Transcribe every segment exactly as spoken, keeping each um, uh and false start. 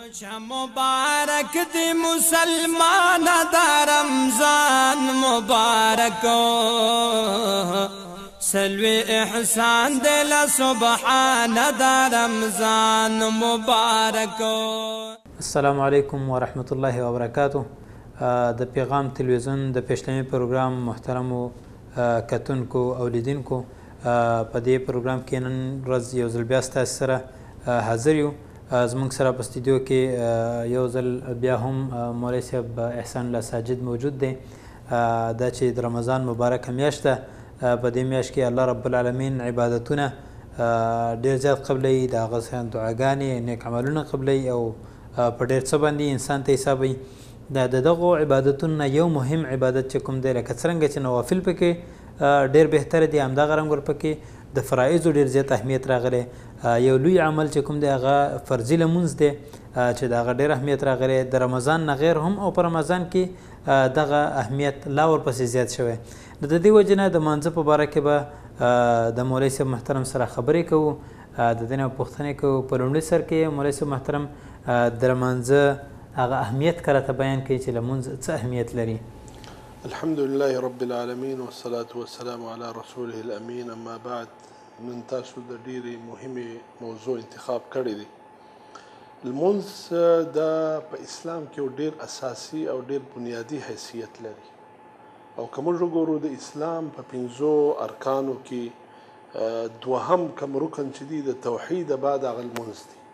مبارک دی مسلمان دا رمضان مبارک سلوی احسان دل سبحان دا رمضان مبارک. السلام علیکم ورحمت الله وبرکاته. د پیغام تلویزیون د پیشلمی پروګرام محترمو کتونکو او لیدونکو په دې پروګرام کې نن ورځ یو ځل بیا ستاسو سره حاضر یو. زموږ سره په استودیو کې یو ځل بیا هم مولوي صاحب احسان الله ساجد موجود دی. دا چې د رمضان مبارکه میاشت ده، په دې میاشت کې الله رب العالمین عبادتونه ډېر زیات قبلوي، د هغه څخه دعاګانې نیک عملونه قبلوي او په ډېر څه باندې انسان ته حسابوي. دا د دغو عبادتونو نه یو مهم عبادت چې کوم دی، لکه څرنګه چې نوافل پکې ډېر بهتره دي، همدغه رنګ ورپکې د فرایضو ډېر زیات اهمیت راغلی. یو لوی عمل چې کوم دی هغه فرضي لمونځ دی چې د هغه ډېر اهمیت راغلی. د رمضان نه غیر هم او په رمضان کې دغه اهمیت لا ورپسې زیات شوی. نو د دې وجې نه د مانځه په باره کې به د مولوي صاحب محترم سره خبرې کوو، د دې نه پوښتنې کوو. په لومړي سر کې مولوي صاحب محترم د لمانځه هغه اهمیت که راته بیان کوي چې لمونځ څه اهمیت لري. الحمد لله رب العالمین والصلاة والسلام علی رسوله الامین. اما بعد، نن تاسو د ډېرې مهمې موضوع انتخاب کړی دی. لمونځ دا په اسلام کې یو ډېر اساسي او ډېر بنیادي حیثیت لري، او که موږ وګورو د اسلام په پنځو ارکانو کې دوهم کم رکن چې دی د توحید بعد هغه لمونځ دی.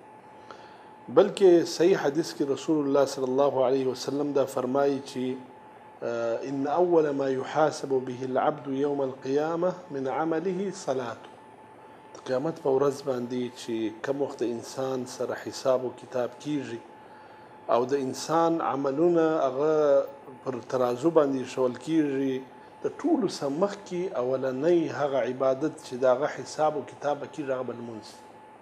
بلکې صحیح حدیث کې رسول الله صلی الله علیه وسلم دا فرمایي چې ان اول ما يحاسب به العبد يوم القيامه من عمله صلاته. د قیامت په ورځ باندې چې کوم وخت انسان سره حساب او کتاب کیږي او د انسان عملونه هغه پر ترازو باندې شول کیږي، د ټولو څه مخکې اولنی هغه عبادت چې د هغه حساب او کتاب کیږي هغه به لمونځ.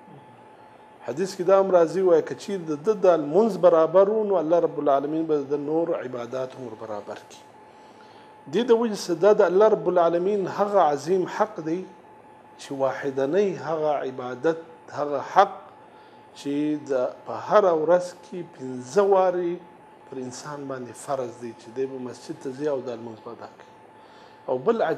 حدیث کې دا هم راځي وایي که چیرې د ده د لمونځ برابر و نو الله رب العالمین به د نور عبادات هم ور برابر کړي. دې د وجې څخه دا د الله رب العالمین هغه عظیم حق دی چې واحدنی هغه عبادت، هغه حق چې د په هره ورځ کې پنځه وارې پر انسان باندې فرض دی چې دی به مسجد ته ځي او دا لمونځ به ادا کوي. او بل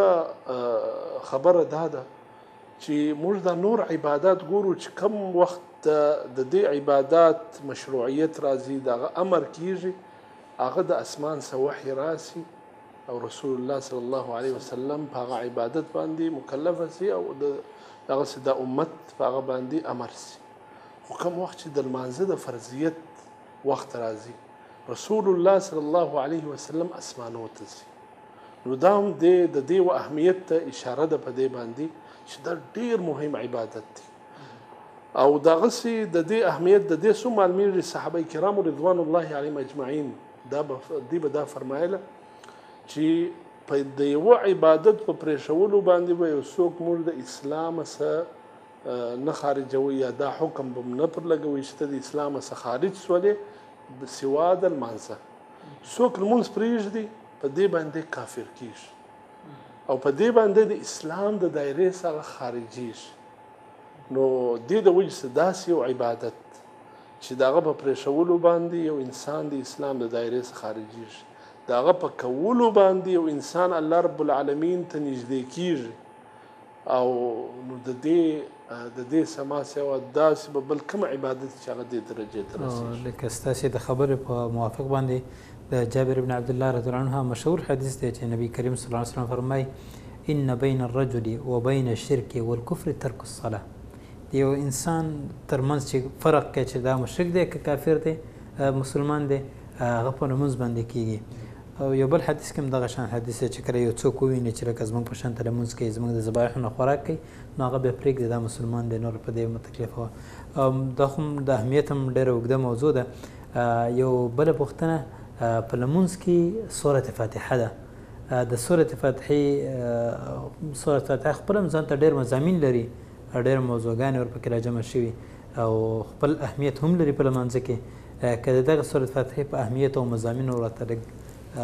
عجیبه خبره دا ده چې موږ دا نور عبادات ګورو چې کم وخت د دې عبادات مشروعیت راځي، د هغه امر کیږي، هغه د اسمان څخه وحی راسي او رسول الله صلی الله علیه وسلم په هغه عبادت باندې مکلفه سي او د هغه د امت په هغه باندې امر سي. خو کوم وخت چې د لمانځه د فرضیت وخت راځي، رسول الله صلی الله علیه وسلم اسمانو ته ځي. نو دا هم د دې و اهمیت ته اشاره ده په دې باندې چې دا ډېر مهم عبادت دی. او دغسې د دې اهمیت د دې څو معلومیږي صحابه کرامو رضوان الله علیهم اجمعین دا دوی به دا فرمایله چې په د یوه عبادت په پرېښولو باندې به یو څوک موږ د اسلام څخه نه خارجوي یا دا حکم به نه پر لګوي چې ته د اسلام څخه خارج سولې سوا د لمانځه. څوک لمونځ پرېږدي په دې باندې کافر کېږي او په دې باندې د اسلام د دایرې څخه خارجېږي. نو دې د وجې څخه داسې یو عبادت چې د هغه په پرېښولو باندې یو انسان د اسلام د دایرې څخه خارجېږي، د هغه په کولو باندې یو انسان الله رب العالمین ته نږدې کېږي. او نو د دې د دې سما سوا داسې به بل کوم عبادت چې هغه دې درجې ته رسېږي. لکه ستاسې د خبرې په موافق باندې د جابر بن عبدالله رضی الله عنه مشهور حدیث دی چې نبی کریم صلی الله علیه وسلم فرمایي ان بین الرجل و بین الشرک والکفر ترک الصلاة. د یو انسان ترمنځ چې فرق کوي چې دا مشرک دی که کافر دی مسلمان دی، هغه په لمونځ باندې کېږي. او یو بل حدیث کې هم دغه شان حدیث دی چې کله یو څوک وویني چې لکه زموږ په شانته لمونځ کوي، زموږ د ذبایحو نه خوراک کوي، نو هغه بیا پرېږدي دا مسلمان دی، نور په دې مه تکلیفوه. دا هم د اهمیت هم ډېره اوږده موضوع ده. یو بله پوښتنه په لمونځ کې سورة فاتحه ده. د سورة فاتحې سورة فاتحه خپله هم ځان ته ډېر مضامین لري، ډېر موضوعګانې ورپکې راجمع شوي او خپل اهمیت هم لري په لمانځه کې. که د دغه سورة فاتحې په اهمیت او مضامینو راته لږ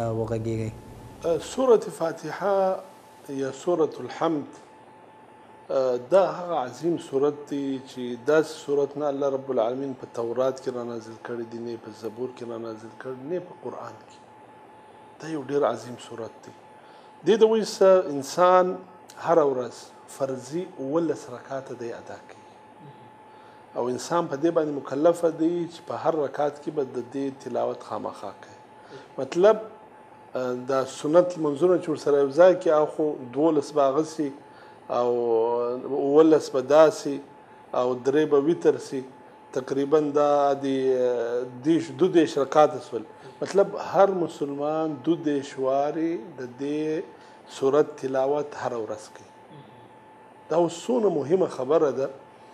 وغږېږئ. سورة فاتحه یا سورة الحمد دا هغه عظیم صورت دی چې داسې صورت نه الله رب العالمین په تورات کې را نازل کړی دی، نه په زبور کې را نازل کړی، نه په قرآن کې. دا یو ډېر عظیم صورت دی. دې ته وایي څه انسان هره ورځ فرضي اوولس رکاته دی ادا کوي، او انسان په دې باندې مکلفه دی چې په هر رکات کې به د دې تلاوت خامخا کوي. مطلب دا سنت لمونځونه چې ورسره یو ځای کړي او خو دولس به هغسې او اوولس به داسې او درې به ویتر سي، تقریبا دا د دیش دو دیش رکاته سول. مطلب هر مسلمان دو دیش وارې د دې صورت تلاوت هره ورځ کوي. دا اوس څومره مهمه خبره ده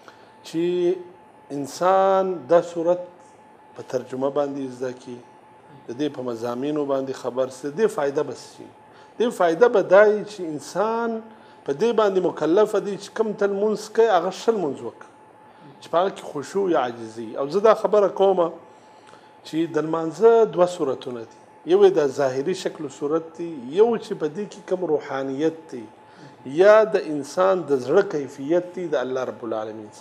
چې انسان دا صورت په ترجمه باندې زده کړي، د دې په مضامینو باندې خبر سي، د دې فایده به شي. د دې فایده به دا وي چې انسان په دې باندې مکلفه دی چې کوم تل لمونځ کوي هغه شل لمونځ وکړي چې په هغه کې خشوع یا عاجزي. او زه دا خبره کومه چې د لمانځه دوه صورتونه دي، یو یې د ظاهري شکل صورت دی، یو چې په دې کې کوم روحانیت دی یا د انسان د زړه کیفیت دی د الله رب العالمین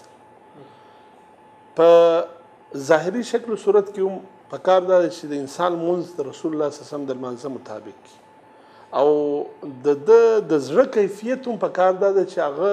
سره. په ظاهري شکل صورت کې هم پکار دا چې د انسان لمونځ د رسول الله صلی الله علیه وسلم د لمانځه مطابق وي، او د ده د زړه کیفیت هم پکار دا ده چې هغه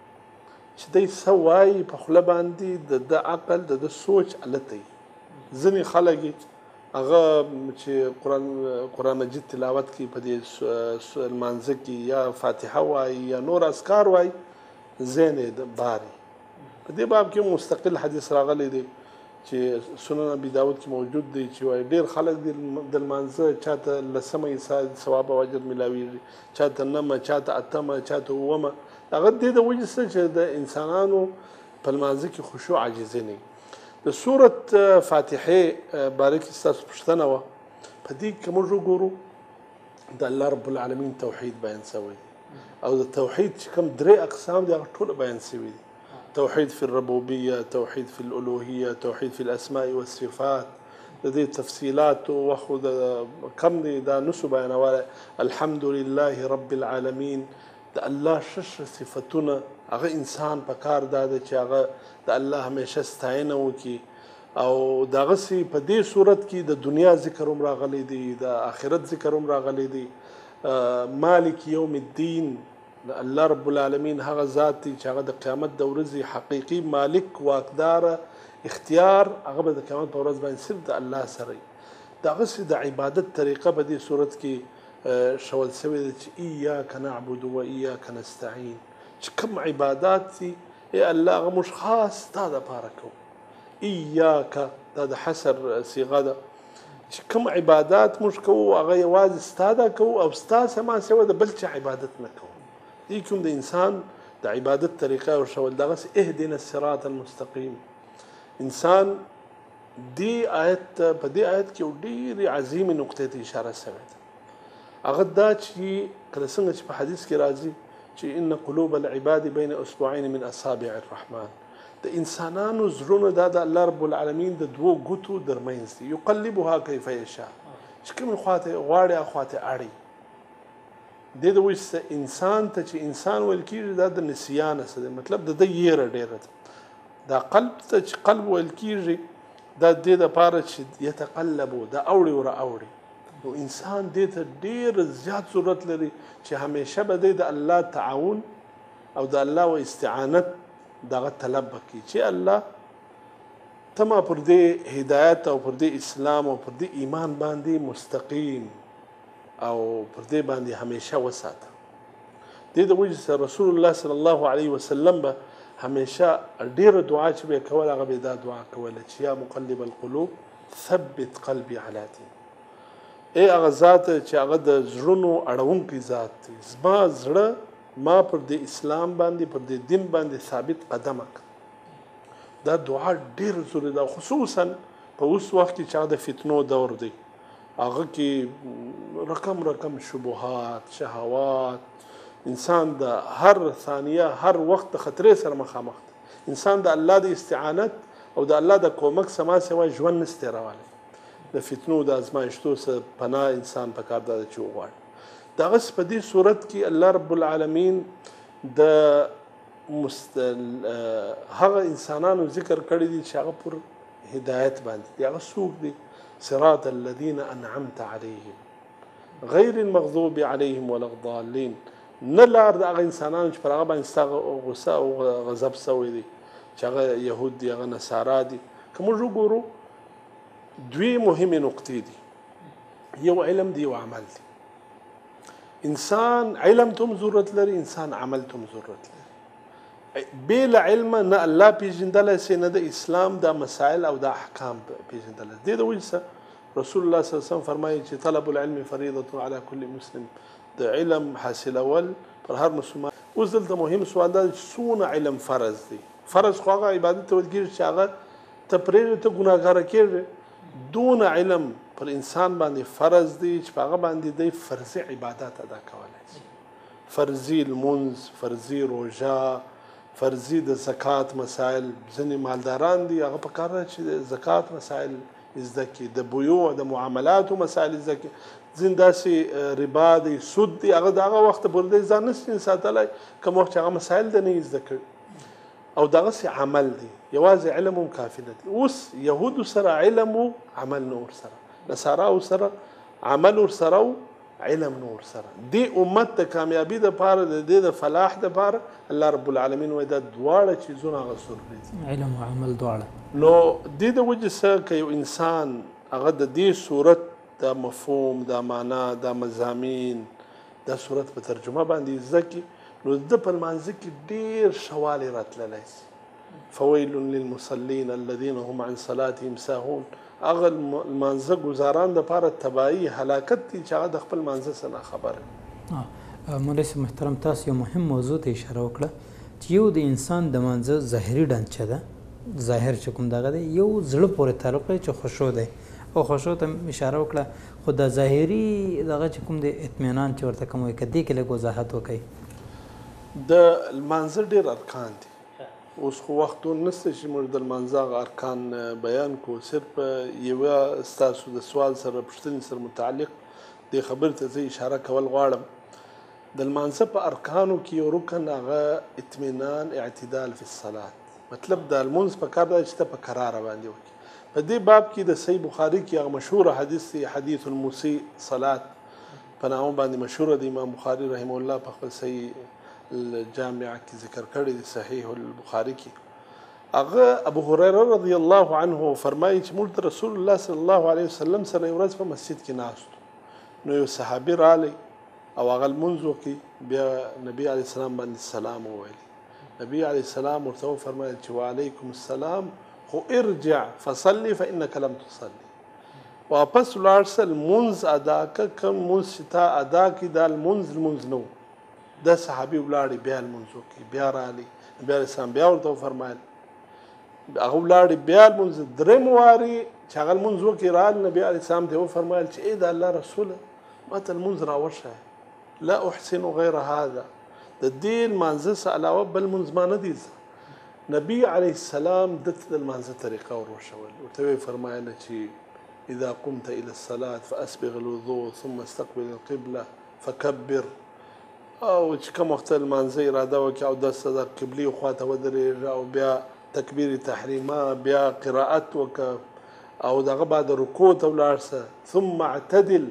چې دی څه وایي په خوله باندې د ده عقل د ده سوچ هلته وي. ځینې خلک هغه چې قرآن قرآن مجید تلاوت کوي په دې لمانځه کې یا فاتحه وایي یا نور اذکار وایي، ذهن یې باري. په دې باب کې مستقل حدیث راغلی دی چې سنن ابي داود کې موجود دی چې وایي ډېر خلک دي د لمانځه چاته لسمه یې ثواب او اجر میلاویږي، چاته نمه، چاته اتمه، چاته اوومه. هغه دې د وجې څه چې د انسانانو په لمانځه کې خشوع عاجزي نه وي. د سورت فاتحې باره کې ستاسو پوښتنه وه، په دې کې موږ وګورو د الله رب العالمین توحید بیان شوی دی، او د توحید چې کوم درې اقسام دي هغه ټوله بیان شوي دي. توحید فی الربوبیه، توحید فی الالوهیه، توحید فی الاسماء والصفات. د دې تفصیلات وخو د کم دی دا نسو بیانولی. الحمد لله رب العالمین، د الله شش صفتونه هغه انسان په کار دا ده چې هغه د الله همیشه ستاینه وکړي، او دغسې په دې صورت کې د دنیا ذکر هم راغلی دی، د آخرت ذکر هم راغلی دی. مالک یوم الدین، الله رب العالمین هغه ذات دی چې هغه د قیامت د ورځې حقیقي مالک واکدار اختیار هغه به د قیامت په ورځ باندې صرف د الله سره وي. دغسې د عبادت طریقه په دې صورت کې شول شوې ده چې ایاک نعبد و ایاک نستعین، چې کوم عبادات دي ای الله هغه موږ خاص ستا دپاره کوو. ایاک دا د حصر صیغه ده چې کوم عبادات موږ کوو هغه یوازې ستا دا کوو او ستا سما سوه د بل چا عبادت نه کوو. دې کوم د انسان د عبادت طریقه ورشول دغسې اهدنا الصراط المستقیم. انسان دې آیت په دې آیت کې یو ډېرې عظیمې نقطې ته اشاره شوې ده، هغه دا چې کله څنګه چې په حدیث کې راځي چې ان قلوب العباد بین اصبعین من اصابع الرحمن، د انسانانو زړونه دا د الله رب العالمین د دوو ګوتو درمنځ دي، یقلبها کیف یشاء، چې کومې خواته غواړي هغه خواته اړوي. دې د وجې انسان ته چې انسان ویل کېږي دا د نسیانه څه دی، مطلب د ده یېره ډېره ده. دا قلب ته چې قلب ویل کېږي دا دې دپاره چې یتقلبو دا اوړي ور اوړي. نو انسان دې ته ډېر زیات ضرورت لري چې همیشه به دی د الله تعاون او د الله و استعانت دغه طلب وکړي چې الله ته ما پر دې هدایت او پر دې اسلام او پر دې ایمان باندې مستقیم او پر دې باندې همیشه وساته. دې د وجې سره رسول الله صلی الله علیه وسلم به همیشه ډېره دعا چې به یې کوله هغه به یې دا دعا کوله چې یا مقلب القلوب ثبت قلبي علی دین، ای هغه ذات چې هغه د زړونو اړونکی ذات دی، زما زړه ما پر دې اسلام باندې پر دې دین باندې ثابت قدمه کړه. دا دعا ډېره ضروري ده، خصوصا په اوس وخت کې چې هغه د فتنو دور دی، هغه کې رقم رقم شبهات شهوات، انسان د هر ثانیه هر وخت د خطرې سره مخامخ دی. انسان د الله د استعانت او د الله د کومک سما سوا ژوند نشي تېرولی. د فتنو د ازمایښتو څخه پناه انسان پکار ده چې وغواړي. دغسې په دې صورت کې الله رب العالمین د مست هغه انسانانو ذکر کړی دي چې هغه پر هدایت باندې دي. هغه څوک دي؟ صراط الذين انعمت عليهم غیر المغضوب عليهم ولا الضالين. نه لار د هغه انسانانو چې پر هغه باندې ستا غصه او غضب سوی دي چې هغه یهود دي، هغه نصارا دي. که موږ وګورو دوی مهمې نقطې دي، یو علم دی یو عمل دی. انسان علم ته هم ضرورت لري، انسان عمل ته هم ضرورت لري. بې له علمه نه الله پېژندلی سي، نه د اسلام دا مسایل او دا احکام پېژندلی. دې د وجې څخه رسول الله صلی الله علیه وسلم فرمایي چې طلب العلم فریضة علی کل مسلم، د علم حاصلول پر هر مسلمان. اوس دلته مهم سوال دا چې څونه علم فرض دی؟ فرض خو هغه عبادت ته ویل کېږي چې هغه ته پرېږدې ته ګناهګاره کېږې. دونه علم پر انسان باندې فرض دی چې په هغه باندې دی فرضي عبادات ادا کولی شي. فرضي لمونځ، فرضي روژه، فرضي د زکات مسایل. ځینې مالداران دي هغه په کار ده چې د زکات مسایل زده کړي، د بیوع د معاملاتو مسایل زده کړي. ځینې داسې ربا دی، سود دی، هغه د هغه وخته پورې دی ځان نشي ساتلی کوم وخت چې هغه مسایل د نه زده کړي. او دغسې عمل دی، یوازې علم هم کافي نه دی. اوس یهودو سره علم و عمل نه ورسره، نصاراو سره عمل ورسره و علم نه ورسره. دې امت د کامیابي دپاره، د دې د فلاح دپاره الله رب العالمین وایي دا دواړه څیزونه هغه ضروري دي، علم او عمل دواړه. نو دې د وجې څخه که یو انسان هغه د دې صورت دا مفهوم، دا معنا، دا مضامین، دا صورت په ترجمه باندې زده کړي، نو د په لمانځه کې ډېر ښه والی راتللی شي. فویل للمصلین الذین هم عن صلاتهم ساهون. هغه لمانځه ګزاران دپاره تباهي، هلاکت دي چې هغه د خپل لمانځه څه ناخبره. مولوي صاحب محترم، تاسو یو مهم موضوع ته اشاره وکړه چې یو د انسان د لمانځه ظاهري ډانچه ده، ظاهر چې کوم دغه دی، یو زړه پورې تعلق لري چې خشوع دی، او خشوع ته اشاره وکړه. خو د ظاهري دغه چې کوم دی اطمینان چې ورته کوم وایي، که دې کې لږ وضاحت وکړئ. د لمانځه ډېر ارکان دي. اوس خو وخت نشته چې موږ د لمانځه هغه ارکان بیان کړو. صرف یوه ستاسو د سوال سره پوښتنې سره متعلق دې خبرې ته زه اشاره کول غواړم. د لمانځه په ارکانو کې یو رکن هغه اطمینان اعتدال فی الصلات. مطلب د لمونځ په کار دی چې ته په کراره باندې وکړي. په دې باب کې د صحیح بخاري کې هغه مشهوره حدیث دی، حدیث المسیء صلات په نامه باندې مشهوره دی. امام بخاري رحمه الله په خپل صحیح الجامعه کې ذکر کړی دی، صحیح البخاري کې. هغه ابو هريره رضی الله عنه فرمایي چې موږ رسول الله صلی الله علیه وسلم سره یو ورځ په مسجد کې ناست، نو یو صحابي رالی او هغه لمونځ وکړي، بیا نبي علیه السلام باندې سلام وویل. نبي علیه السلام ورته وفرمایل چې وعلیکم السلام، خو ارجع فصلي فانك لم تصلي. واپس ولاړ شه لمونځ ادا کړه، کوم لمونځ چې تا ادا کړي دا لمونځ لمونځ نه و. دا صحابي ولاړې بیا لمونځ وکړي، بیا رالی نبي علیه السلام بیا ورته وفرمایل، هغه ولاړې بیا لمونځ درېیم وارې چې هغه لمونځ وکړي رالی نبي علیه السلام ته وفرمایل چې ای د الله رسوله ما ته لمونځ راوښیه، لا احسن غیر هذا، د دې لمانځه څخه علاوه بل لمونځ ما نه دی زده. نبي علیه السلام دته د لمانځه طریقه ور وښول، ورته ویې فرمایله چې اذا قمت الى الصلاه فاسبغ الوضوء ثم استقبل القبله فكبر. او چې کوم وخت لمانځه اراده وکړي او دسته د قبلې خواته ودرېږه او بیا تکبیر تحریمه، بیا قرائت وکړه او دغه بعد رکوع ته ولاړ شه، ثم اعتدل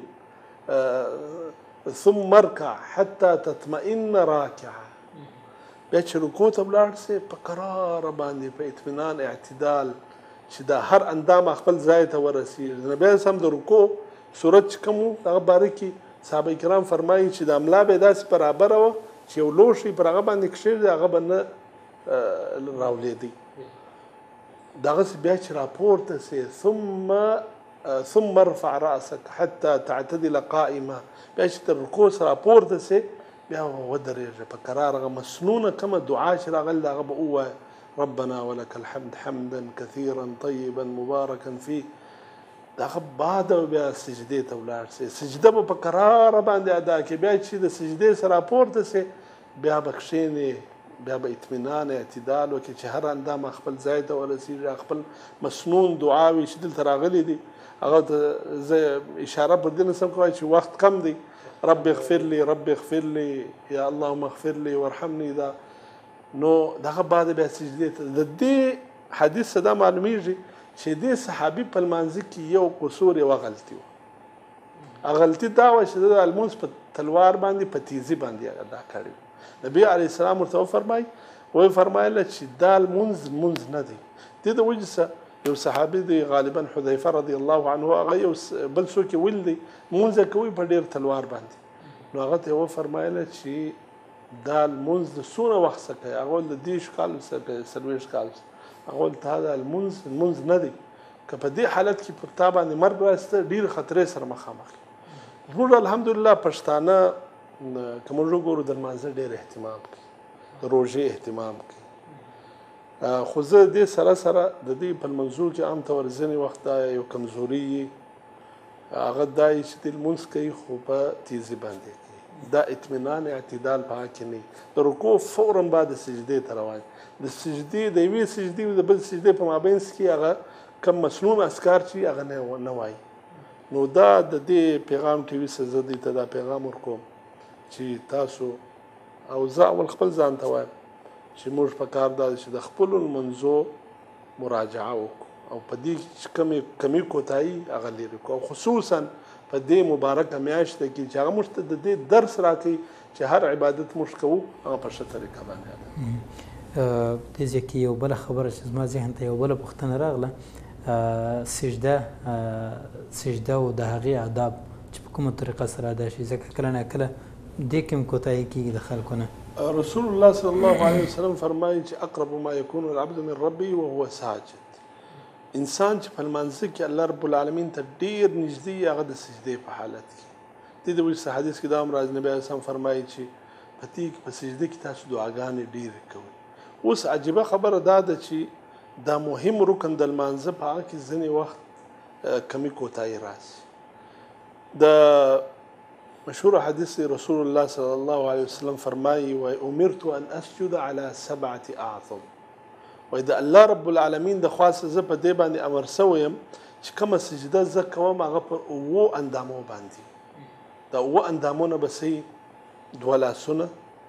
ثم ارکع حتى تطمئن راکعه. بیا چې رکوع ته ولاړ شي په قراره باندې په اطمینان اعتدال چې دا هر اندام خپل ځای ته ورسېږي. نبي هم د رکوع صورت چې کوم و هغه باره کې صحابه کرام فرمایي چې د املا به داسې برابره وه چې یو لوښی پر هغه باندې کښېږدي هغه به نه راولېدی. دغسې بیا چې راپورته سي ثم ثم ارفع رأسك حتى تعتدل قائمه، بیا چې تر رکوع سره راپورته سي بیا ودرېږه په قرار. هغه مسنونه کومه دعا چې راغلې د هغه به ووایه ربنا ولك الحمد حمدا كثيرا طيبا مباركا فيه. دغه بعد بیا سجدې ته ولاړ سي، سجده به په قراره باندې ادا کړي. بیا چې د سجدې سره راپورته سي بیا به کښېني، بیا به اطمینان اعتدال وکړي چې هر اندام خپل ځای ته ورسېږي. خپل مسنون دعاوې چې دلته راغلي دي هغه ته زه اشاره پر دې نسم کولی چې وخت کم دی. رب اغفر لي رب اغفر لي یا اللهم اغفر لي وارحمني. دا نو دغه بعد بیا سجدې ته د دې حدیث څخه دا معلومیږي چې دې صحابي په لمانځه کې یو قصور یوه غلطي وه هغه غلطي دا وه چې د لمونځ په تلوار باندې په تیزي باندې ادا کړی و نبي علیه السلام ورته وفرمایي ویې فرمایله چې دا لمونځ لمونځ نه دی دې د وجې څخه یو صحابي دی غالبا حذیفه رضی الله عنه هغه یو بل څوک یې ویل دی لمونځ کوي په ډېر تلوار باندې نو هغه ته یې وفرمایله چې دا لمونځ د څومره وخت څخه کوي هغه ویل د دېرشو کالو څخه کوي څلوېښت کالو څخه هغه ویل تا دا لمونځ لمونځ نه دی که په دې حالت کې پر تا باندې مرګ راسته ډېرې خطرې سره مخامخ یو زموږ الحمدلله پښتانه که موږ وګورو د لمانځه ډېر اهتمام کوي د روژې اهتمام کوي خو زه دې سره سره د دې په لمونځو کې عام طور ځینې وخت دا یو کمزوري یي هغه دا یي چې دې لمونځ کوي خو په تیزي باندې کوي دا اطمینان اعتدال په هغه کې نه د رکوع فورا بعد سجدې ته روان د سجدې د یوې سجدې او د بل سجدې په مابینځ کې هغه کم مسنون اذکار چې هغه نه وایي نو دا د دې پیغام ټي وي څخه زه دې ته دا پیغام ورکوم چې تاسو او زه اول خپل ځان ته وایم چې موږ په کار دا چې د خپلو لمونځو مراجعه وکړو او په دې چې کمې کمې کوتاهي هغه لرې کړو او خصوصا په دې مبارکه میاشته کې چې هغه موږ ته د دې درس راکوي چې هر عبادت موږ کوو هغه په ښه طریقه باندې ادا دې ځای کې یو بله خبره چې زما ذهن ته یو بله پوښتنه راغله سجده سجده او د هغې آداب چې په کومه طریقه سره ادا شي ځکه کله نه کله دې کې هم کوتاهي کېږي د خلکو نه رسول الله صلی الله علیه وسلم فرمایي چې اقرب ما یکون العبد من ربه وهو ساجد انسان چې په لمانځه کې الله رب العالمین ته ډېر نږدې هغه د سجدې په حالت کې دې د وجې حدیث کې دا هم راځي نبي علیه السلام فرمایي چې په دې کې په سجده کې تاسو دعاګانې ډېرې کوئ اوس عجیبه خبره دا ده چې دا مهم رکن د لمانځه په هغه کې ځینې وخت کمی کوتاهي راشي د مشهور حدیث رسول الله صلی الله علیه وسلم فرمایي و امرت ان اسجد على سبعه اعظم و د الله رب العالمین د خاصه زه په دې باندې امر شوی یم چې کومه سجده زه کوم هغه پر اوو اندامو باندې دا اووه اندامونه به څه دوه لاسونه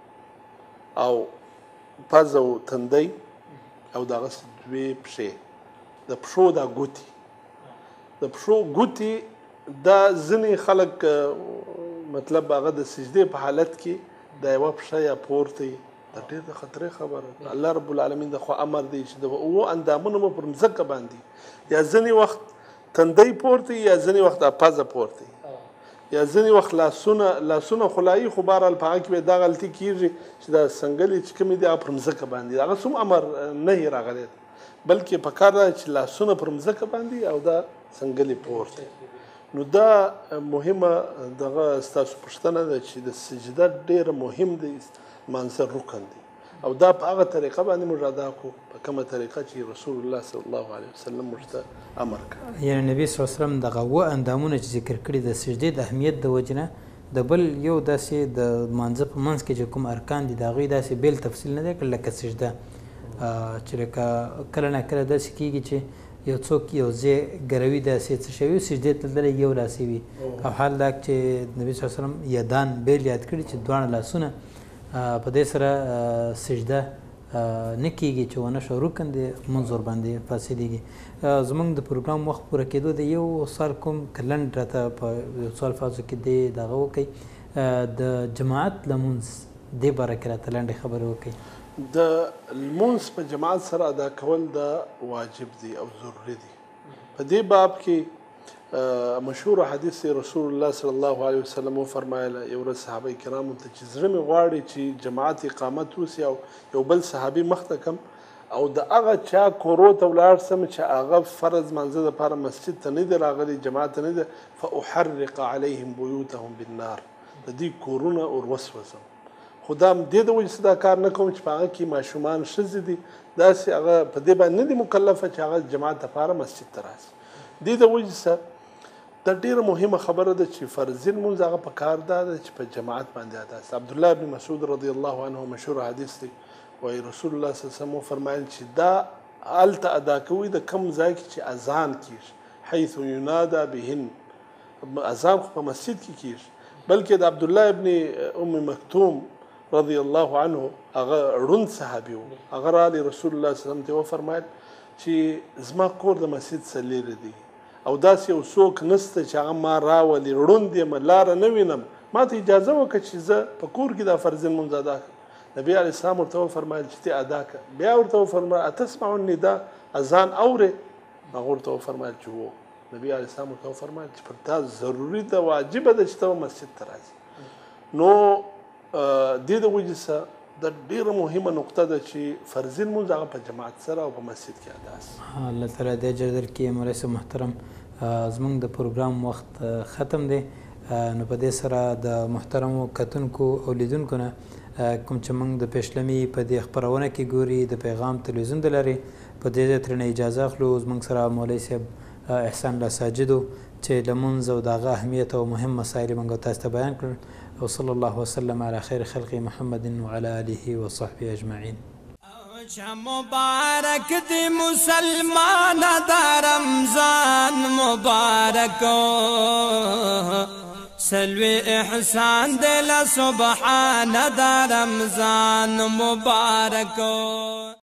او پزه او تندی او دغسې دوې پښې د پښو دا ګوتې د پښو ګوتې دا ځینې خلک مطلب هغه د سجدې په حالت کې د یوه پښه یا پورته دا ډېر د خطرې خبره ده الله رب العالمین د خوا امر دی چې د اووه اندامونه مو پر مځکه باندې یا ځینې وخت تندی پورته یا ځینې وخت پزه پورته یا ځینې وخت لاسونه لاسونه خلایي خو بهرحال په هغه کې به دا غلطي کېږي چې دا سنګلې چې کومې دي هغه پر مځکه باندې هغه څوم امر نه یې راغلی بلکې په کار ده چې لاسونه پر مځکه باندې او دا سنګلې پورته نو دا مهمه دغه ستاسو پوښتنه ده چې د سجده ډېره مهم دی لمانځه رکن دی او دا په هغه طریقه باندې موږ ادا کړو په کومه طریقه چې رسول الله صلی الله علیه وسلم موږ ته امر کړی یعنې نبي صلی الله علیه وسلم دغه اووه اندامونه چې ذکر کړي د سجدې د اهمیت د وجې نه د بل یو داسې د لمانځه په منځ کې چې کوم ارکان دي د هغوی داسې بیل تفصیل نه دی کړی لکه سجده چې لکه کله نه کله داسې کېږي چې یو څوک یو ځای ګروي داسې څه شوي سجدې ته تللی یو لاسي وي او حال دا چې نبي صلی الله علیه وسلم یدان بیل یاد کړي چې دواړه لاسونه په دې سره سجده نه کېږي چې ونه شو رکن دی لمونځ ورباندې فاسدېږي زموږ د پروګرام وخت پوره کېدو د یو سوال کوم که لنډ راته په یو څو الفاظو کې دې دغه وکړئ د جماعت لمونځ دې باره کې راته لنډې خبرې وکړئ د لمونځ په جماعت سره ادا کول دا واجب دی او ضروري دی په دې باب کې مشهور حدیث رسول الله صلی الله علیه وسلم وفرمایله یو ورځ صحابه کرامو ته چې زړه مې غواړي چې جماعت اقامت وسي او یو بل صحابي مخته کم او د هغه چا کورو ته ولاړ سم چې هغه فرض منځه دپاره مسجد ته نه دی راغلی جماعت ته نه دی فاحرق علیهم بیوتهم بالنار د دې کورونه اور وسوځم خو دا دې د وجې څه دا کار نه کوم چې په هغه کې ماشومان ښځې دي داسې هغه په دې باندې نه دي مکلفه چې هغه جماعت دپاره مسجد ته راشي دې د وجې څه دا ډېره مهمه خبره ده چې فرضي لمونځ هغه په کار دا ده چې په جماعت باندې ادا شي عبدالله بن مسعود رضی الله عنه مشهور حدیث دی وایي رسول الله صلی الله علیه وسلم وفرمایل چې دا هلته ادا کوي د کوم ځای کې چې اذان کېږي حیث ینادا بهن اذان خو په مسجد کې کېږي بلکې د عبدالله ابن ام مکتوم رضی الله عنه هغه ړوند صحابي و. هغه رالی رسول الله صلی الله علیه وسلم ته وفرمایل چې زما کور د مسجد څخه لرې دی او داسې یو څوک نسته چې هغه ما راولي، ړوند یم، لاره نه وینم، ما ته اجازه وکړه چې زه په کور کې دا فرض لمونځ ادا کړم. نبي علیه السلام ورته وفرمایل چې ته ادا کړه. بیا ورته وفرمایل اتسمع النداء، اذان اورې؟ هغه ورته وفرمایل چې هو. نبي علیه السلام ورته وفرمایل چې پر تا ضروري ده، واجبه ده چې ته مسجد ته راځې. نو دې د وجې څخه دا ډیره مهمه نقطه ده چې فرضي لمونځ هغه په جماعت سره او په مسجد کې ادا شي. الله تعالی دې اجر درکړي. مولوي صاحب محترم، زموږ د پروګرام وخت ختم دی، نو په دې سره د محترمو کتونکو او لیدونکو نه کوم چې موږ د پیشلمي په دې خپرونه کې ګوري د پیغام تلویزیون د لارې، په دې ځای ترېنه اجازه اخلو. زموږ سره مولوي صاحب احسان الله ساجدو چې لمونځ او د هغه اهمیت او مهم مسایل موږ تاسو ته بیان کړل. وصلى الله وسلم على خير خلق محمد وعلى آله وصحبه أجمعين. مبارک دی مسلمان دا رمضان مبارک، سلوی احسان دل سبحان دا رمضان مبارک.